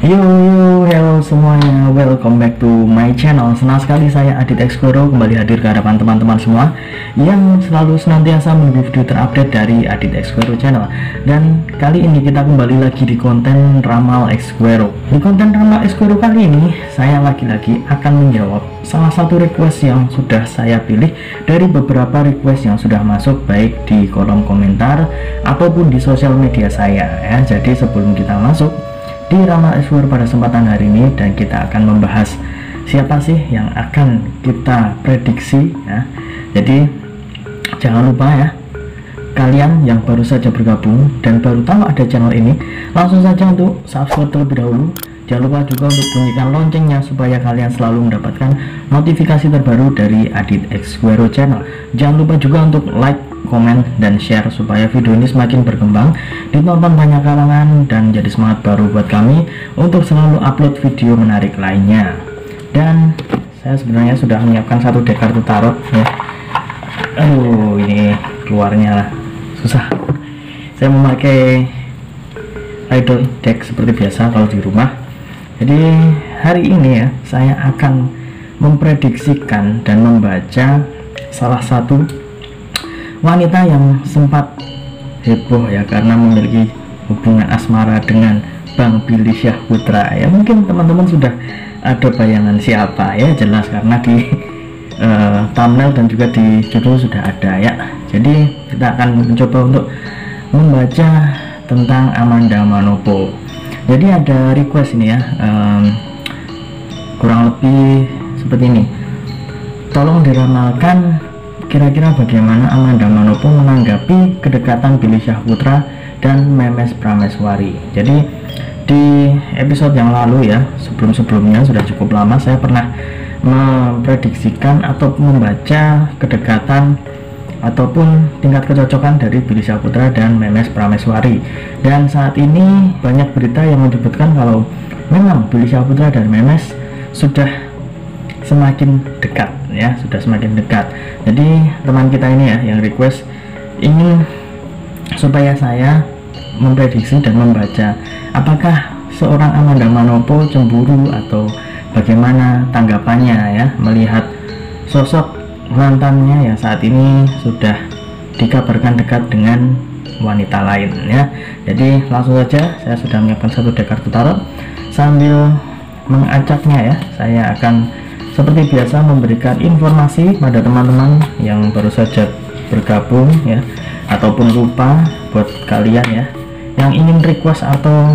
Hello semuanya, welcome back to my channel. Senang sekali saya Adit Exploro kembali hadir ke hadapan teman-teman semua yang selalu senantiasa menunggu video terupdate dari Adit Exploro channel. Dan kali ini kita kembali lagi di konten Ramal Exploro. Di konten Ramal Exploro kali ini, saya lagi-lagi akan menjawab salah satu request yang sudah saya pilih dari beberapa request yang sudah masuk baik di kolom komentar ataupun di sosial media saya ya. Jadi sebelum kita masuk di Ramal Exploro pada kesempatan hari ini, dan kita akan membahas siapa sih yang akan kita prediksi ya. Jadi jangan lupa ya, kalian yang baru saja bergabung dan baru tahu ada channel ini, langsung saja untuk subscribe terlebih dahulu. Jangan lupa juga untuk bunyikan loncengnya supaya kalian selalu mendapatkan notifikasi terbaru dari Adit Exploro channel. Jangan lupa juga untuk like, komen, dan share supaya video ini semakin berkembang, ditonton banyak kalangan, dan jadi semangat baru buat kami untuk selalu upload video menarik lainnya. Dan saya sebenarnya sudah menyiapkan satu deck kartu tarot ya. Aduh, ini keluarnya susah. Saya memakai idol deck seperti biasa kalau di rumah. Jadi hari ini ya, saya akan memprediksikan dan membaca salah satu wanita yang sempat heboh ya karena memiliki hubungan asmara dengan Bang Billy Syahputra ya. Mungkin teman-teman sudah ada bayangan siapa ya, jelas karena di thumbnail dan juga di judul sudah ada ya. Jadi kita akan mencoba untuk membaca tentang Amanda Manopo. Jadi ada request ini ya, kurang lebih seperti ini. Tolong diramalkan kira-kira bagaimana Amanda Manopo menanggapi kedekatan Billy Syahputra dan Memes Prameswari. Jadi di episode yang lalu ya, sebelum-sebelumnya sudah cukup lama, saya pernah memprediksikan atau membaca kedekatan ataupun tingkat kecocokan dari Billy Syahputra dan Memes Prameswari. Dan saat ini banyak berita yang menyebutkan kalau memang Billy Syahputra dan Memes sudah semakin dekat ya, sudah semakin dekat. Jadi teman kita ini ya yang request ingin supaya saya memprediksi dan membaca apakah seorang Amanda Manopo cemburu atau bagaimana tanggapannya ya melihat sosok mantannya yang saat ini sudah dikabarkan dekat dengan wanita lain ya. Jadi langsung saja, saya sudah menyiapkan satu deck kartu tarot. Sambil mengacaknya ya, saya akan seperti biasa memberikan informasi pada teman-teman yang baru saja bergabung ya, ataupun lupa buat kalian ya yang ingin request atau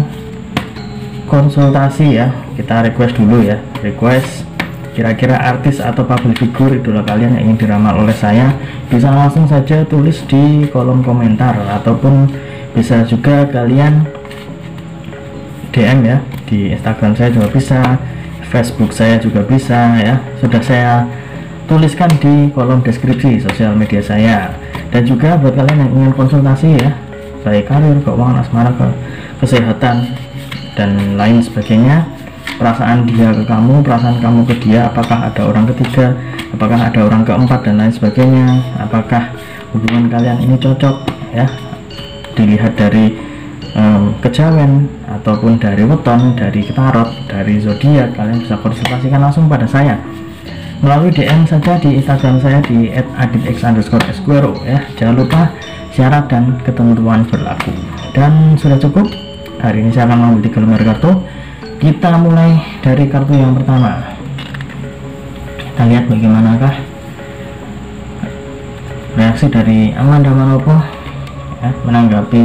konsultasi ya. Kita request dulu ya, request kira-kira artis atau public figure idola kalian yang ingin diramal oleh saya, bisa langsung saja tulis di kolom komentar, ataupun bisa juga kalian DM ya di Instagram saya juga bisa, Facebook saya juga bisa ya, sudah saya tuliskan di kolom deskripsi sosial media saya. Dan juga buat kalian yang ingin konsultasi ya, baik karir, keuangan, asmara, kesehatan, dan lain sebagainya, perasaan dia ke kamu, perasaan kamu ke dia, apakah ada orang ketiga, apakah ada orang keempat, dan lain sebagainya, apakah hubungan kalian ini cocok ya, dilihat dari kejawen ataupun dari weton, dari tarot, dari zodiak, kalian bisa konsultasikan langsung pada saya melalui DM saja di Instagram saya di @aditx_exploro ya. Jangan lupa syarat dan ketentuan berlaku. Dan sudah cukup, hari ini saya akan mengambil 3 lembar kartu. Kita mulai dari kartu yang pertama. Kita lihat bagaimanakah reaksi dari Amanda Manopo ya, menanggapi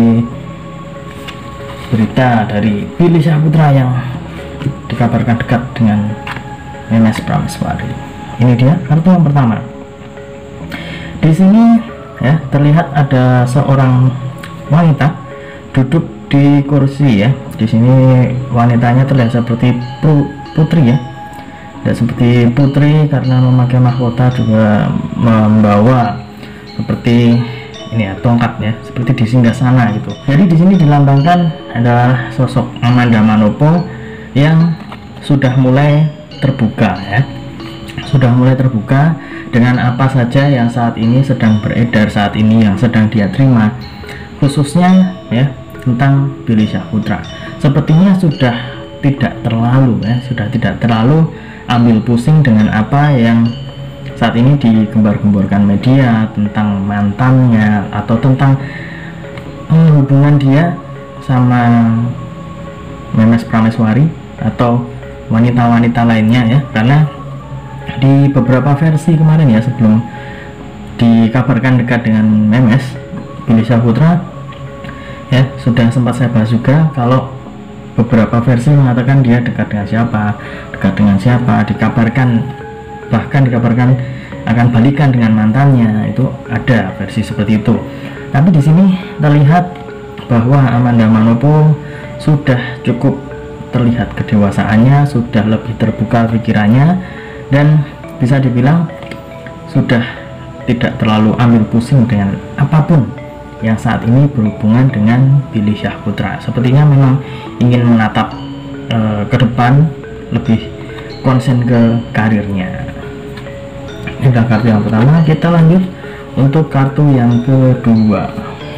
berita dari Billy Syahputra yang dikabarkan dekat dengan Memes Prameswari. Ini dia kartu yang pertama. Di sini ya terlihat ada seorang wanita duduk di kursi ya. Di sini wanitanya terlihat seperti putri ya, tidak seperti putri karena memakai mahkota, juga membawa seperti ini ya, tongkat ya, seperti di singgasana gitu. Jadi di sini dilambangkan adalah sosok Amanda Manopo yang sudah mulai terbuka ya, sudah mulai terbuka dengan apa saja yang saat ini sedang beredar, saat ini yang sedang dia terima, khususnya ya tentang Billy Syahputra. Sepertinya sudah tidak terlalu sudah tidak terlalu ambil pusing dengan apa yang saat ini digembar-gemborkan media tentang mantannya atau tentang hubungan dia sama Memes Prameswari atau wanita-wanita lainnya ya. Karena di beberapa versi kemarin ya, sebelum dikabarkan dekat dengan Memes, Billy Syahputra ya sudah sempat saya bahas juga kalau beberapa versi mengatakan dia dekat dengan siapa, bahkan dikabarkan akan balikan dengan mantannya. Itu ada versi seperti itu. Tapi di sini terlihat bahwa Amanda Manopo sudah cukup terlihat kedewasaannya, sudah lebih terbuka pikirannya, dan bisa dibilang sudah tidak terlalu ambil pusing dengan apapun yang saat ini berhubungan dengan Billy Syahputra. Sepertinya memang ingin menatap ke depan, lebih konsen ke karirnya. Ini adalah kartu yang pertama. Kita lanjut untuk kartu yang kedua.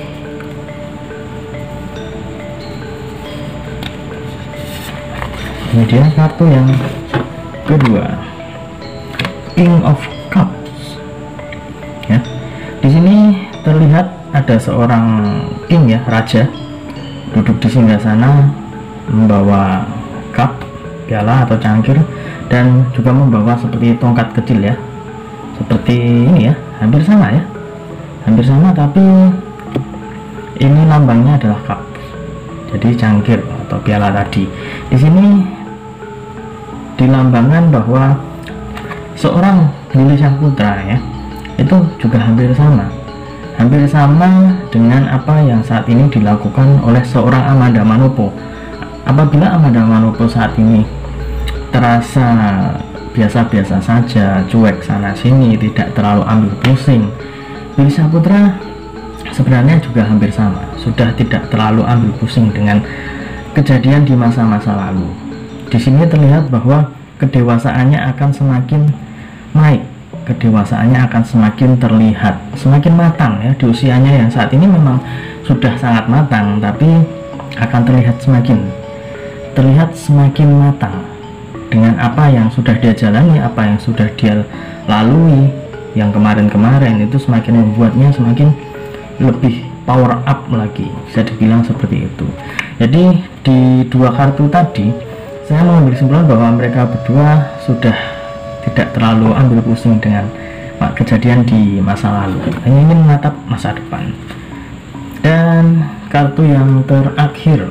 Ini dia kartu yang kedua, King of Cups ya. Di sini terlihat ada seorang king ya, raja, duduk di singgasana membawa cup, piala atau cangkir, dan juga membawa seperti tongkat kecil ya, seperti ini ya, hampir sama tapi ini lambangnya adalah cup, jadi cangkir atau piala tadi. Di sini dilambangkan bahwa seorang Billy Syahputra ya itu juga hampir sama dengan apa yang saat ini dilakukan oleh seorang Amanda Manopo. Apabila Amanda Manopo saat ini terasa biasa-biasa saja, cuek sana sini, tidak terlalu ambil pusing, Billy Syahputra sebenarnya juga hampir sama, sudah tidak terlalu ambil pusing dengan kejadian di masa-masa lalu. Di sini terlihat bahwa kedewasaannya akan semakin naik, kedewasaannya akan semakin terlihat, semakin matang ya. Di usianya yang saat ini memang sudah sangat matang, tapi akan terlihat semakin matang dengan apa yang sudah dia jalani, apa yang sudah dia lalui. Yang kemarin-kemarin itu semakin membuatnya semakin lebih power up lagi, bisa dibilang seperti itu. Jadi di dua kartu tadi saya mengambil kesimpulan bahwa mereka berdua sudah tidak terlalu ambil pusing dengan kejadian di masa lalu, hanya ingin menatap masa depan. Dan kartu yang terakhir,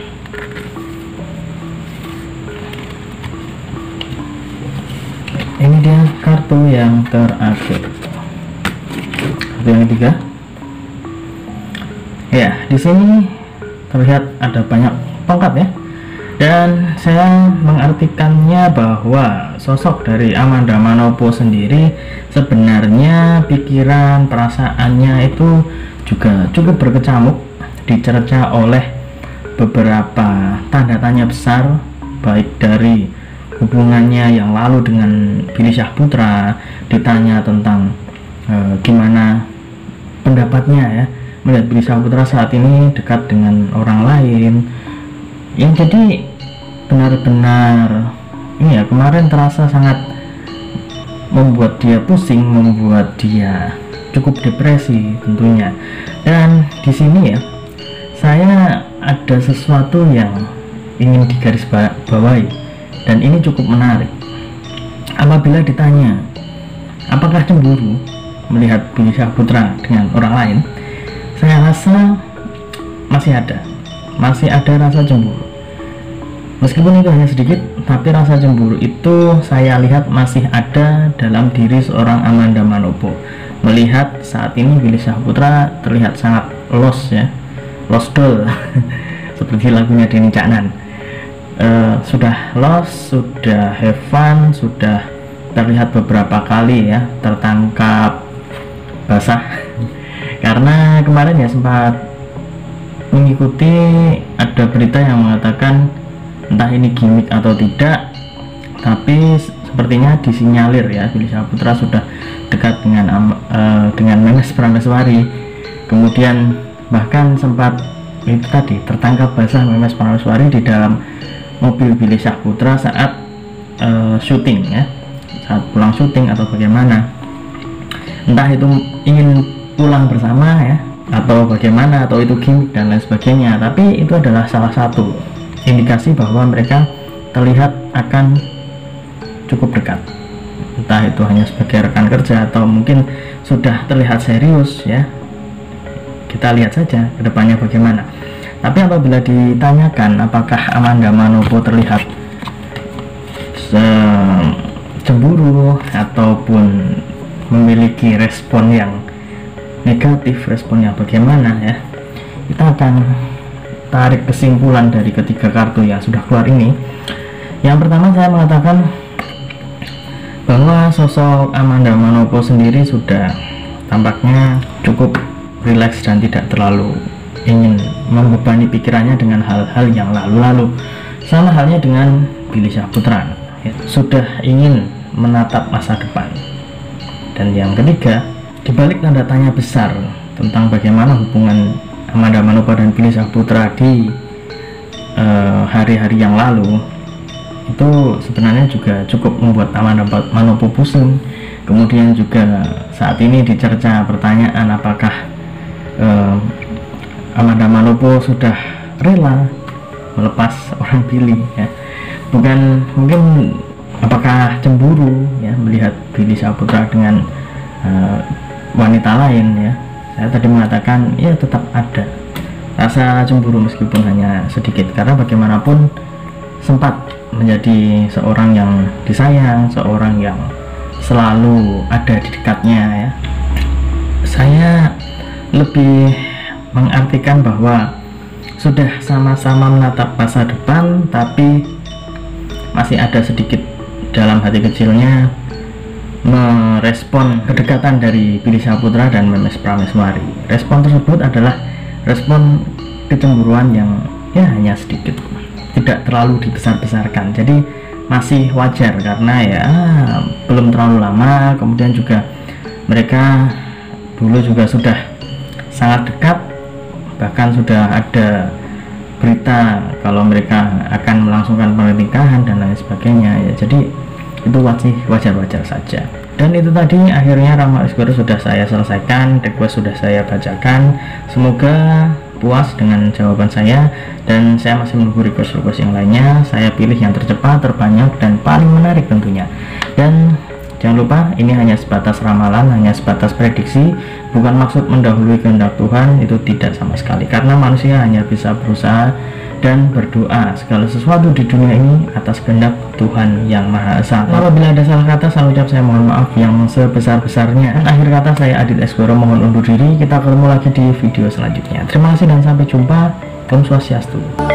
ini dia kartu yang terakhir, kartu yang ketiga ya. Di sini terlihat ada banyak tongkat ya, dan saya mengartikannya bahwa sosok dari Amanda Manopo sendiri sebenarnya pikiran, perasaannya itu juga cukup berkecamuk, dicerca oleh beberapa tanda tanya besar, baik dari hubungannya yang lalu dengan Billy Syahputra, ditanya tentang gimana pendapatnya ya, melihat Billy Syahputra saat ini dekat dengan orang lain, yang jadi benar-benar ini ya, kemarin terasa sangat membuat dia pusing, membuat dia cukup depresi tentunya. Dan di sini ya, saya ada sesuatu yang ingin digarisbawahi, dan ini cukup menarik. Apabila ditanya apakah cemburu melihat Billy Syahputra dengan orang lain, saya rasa masih ada rasa cemburu. Meskipun itu hanya sedikit, tapi rasa cemburu itu saya lihat masih ada dalam diri seorang Amanda Manopo. Melihat saat ini Billy Syahputra terlihat sangat lost ya, lost doll seperti lagunya Denny Caknan. Sudah lost, sudah have fun, sudah terlihat beberapa kali ya tertangkap basah karena kemarin ya sempat mengikuti ada berita yang mengatakan, entah ini gimmick atau tidak, tapi sepertinya disinyalir ya Billy Syahputra sudah dekat dengan Memes Prameswari. Kemudian bahkan sempat itu tadi tertangkap basah Memes Prameswari di dalam mobil Billy Syahputra saat syuting ya, saat pulang syuting atau bagaimana, entah itu ingin pulang bersama ya atau bagaimana, atau itu gimmick dan lain sebagainya, tapi itu adalah salah satu indikasi bahwa mereka terlihat akan cukup dekat, entah itu hanya sebagai rekan kerja atau mungkin sudah terlihat serius ya. Kita lihat saja kedepannya bagaimana. Tapi apabila ditanyakan apakah Amanda Manopo terlihat cemburu ataupun memiliki respon yang negatif, respon yang bagaimana ya, kita akan tarik kesimpulan dari ketiga kartu yang sudah keluar ini. Yang pertama, saya mengatakan bahwa sosok Amanda Manopo sendiri sudah tampaknya cukup rileks dan tidak terlalu ingin membebani pikirannya dengan hal-hal yang lalu-lalu. Sama halnya dengan Billy Syahputra ya, sudah ingin menatap masa depan. Dan yang ketiga, dibalik tanda tanya besar tentang bagaimana hubungan Amanda Manopo dan Billy Syahputra di hari-hari yang lalu, itu sebenarnya juga cukup membuat Amanda Manopo pusing. Kemudian juga saat ini dicerca pertanyaan apakah Amanda Manopo sudah rela melepas orang Billy ya, bukan mungkin apakah cemburu ya melihat Billy Syahputra dengan wanita lain ya. Saya tadi mengatakan ya tetap ada rasa cemburu meskipun hanya sedikit, karena bagaimanapun sempat menjadi seorang yang disayang, seorang yang selalu ada di dekatnya ya. Saya lebih mengartikan bahwa sudah sama-sama menatap masa depan, tapi masih ada sedikit dalam hati kecilnya merespon kedekatan dari Billy Syahputra dan Memes Prameswari. Respon tersebut adalah respon kecemburuan yang ya hanya sedikit, tidak terlalu dibesar-besarkan, jadi masih wajar karena ya belum terlalu lama. Kemudian juga mereka dulu juga sudah sangat dekat, bahkan sudah ada berita kalau mereka akan melangsungkan pernikahan dan lain sebagainya ya, jadi itu wajar-wajar saja. Dan itu tadi akhirnya Rama Esquero sudah saya selesaikan, request sudah saya bacakan. Semoga puas dengan jawaban saya, dan saya masih menunggu request-request yang lainnya. Saya pilih yang tercepat, terbanyak, dan paling menarik tentunya. Dan jangan lupa, ini hanya sebatas ramalan, hanya sebatas prediksi, bukan maksud mendahului kehendak Tuhan, itu tidak sama sekali, karena manusia hanya bisa berusaha dan berdoa segala sesuatu di dunia ini atas kehendak Tuhan yang Maha Esa. Apabila ada salah kata, saya ucap saya mohon maaf yang sebesar-besarnya. Dan akhir kata, saya Adit Esquero mohon undur diri. Kita ketemu lagi di video selanjutnya. Terima kasih dan sampai jumpa. Om Swastiastu.